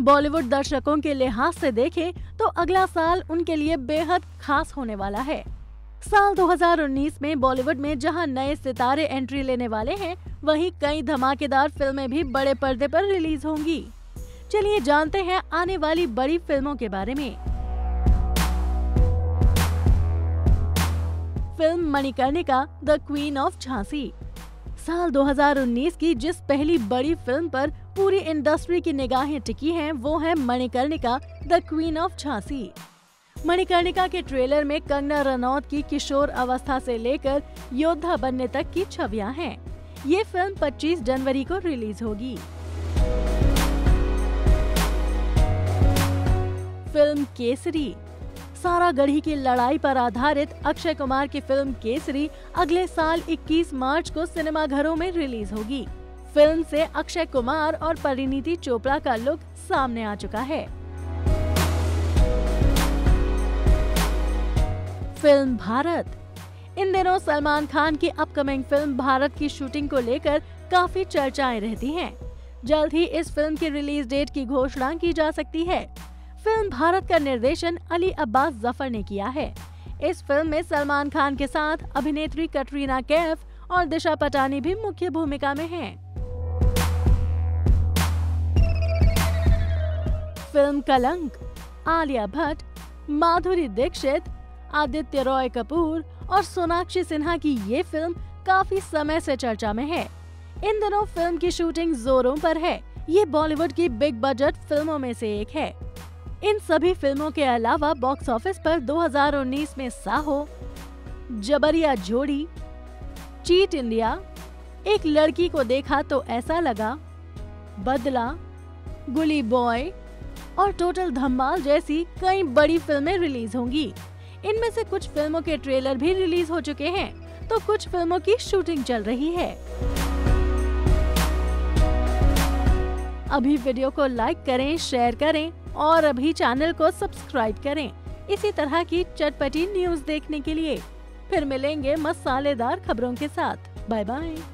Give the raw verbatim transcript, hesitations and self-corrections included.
बॉलीवुड दर्शकों के लिहाज से देखें तो अगला साल उनके लिए बेहद खास होने वाला है। साल दो हज़ार उन्नीस में बॉलीवुड में जहां नए सितारे एंट्री लेने वाले हैं, वहीं कई धमाकेदार फिल्में भी बड़े पर्दे पर रिलीज होंगी। चलिए जानते हैं आने वाली बड़ी फिल्मों के बारे में। Film Manikarnika the queen of Jhansi. साल दो हज़ार उन्नीस की जिस पहली बड़ी फिल्म पर पूरी इंडस्ट्री की निगाहें टिकी हैं, वो है Manikarnika the queen of Jhansi. Manikarnika के ट्रेलर में कंगना रनौत की किशोर अवस्था से लेकर योद्धा बनने तक की छवियां हैं। ये फिल्म पच्चीस जनवरी को रिलीज होगी। फिल्म केसरी। सारागढ़ी की लड़ाई पर आधारित अक्षय कुमार की फिल्म केसरी अगले साल इक्कीस मार्च को सिनेमाघरों में रिलीज होगी। फिल्म से अक्षय कुमार और परिणीति चोपड़ा का लुक सामने आ चुका है। फिल्म भारत। इन दिनों सलमान खान की अपकमिंग फिल्म भारत की शूटिंग को लेकर काफी चर्चाएं रहती हैं। जल्द ही इस फिल्म की रिलीज डेट की घोषणा की जा सकती है। फिल्म भारत का निर्देशन अली अब्बास जफर ने किया है। इस फिल्म में सलमान खान के साथ अभिनेत्री कटरीना कैफ और दिशा पटानी भी मुख्य भूमिका में हैं। फिल्म कलंक। आलिया भट्ट, माधुरी दीक्षित, आदित्य रॉय कपूर और सोनाक्षी सिन्हा की ये फिल्म काफी समय से चर्चा में है। इन दिनों फिल्म की शूटिंग जोरों पर है। ये बॉलीवुड की बिग बजट फिल्मों में से एक है। इन सभी फिल्मों के अलावा बॉक्स ऑफिस पर दो हज़ार उन्नीस में साहो, जबरिया जोड़ी, चीट इंडिया, एक लड़की को देखा तो ऐसा लगा, बदला, गुली बॉय और टोटल धमाल जैसी कई बड़ी फिल्में रिलीज होंगी। इनमें से कुछ फिल्मों के ट्रेलर भी रिलीज हो चुके हैं, तो कुछ फिल्मों की शूटिंग चल रही है। अभी वीडियो को लाइक करें, शेयर करें और अभी चैनल को सब्सक्राइब करें इसी तरह की चटपटी न्यूज़ देखने के लिए। फिर मिलेंगे मसालेदार खबरों के साथ। Bye bye.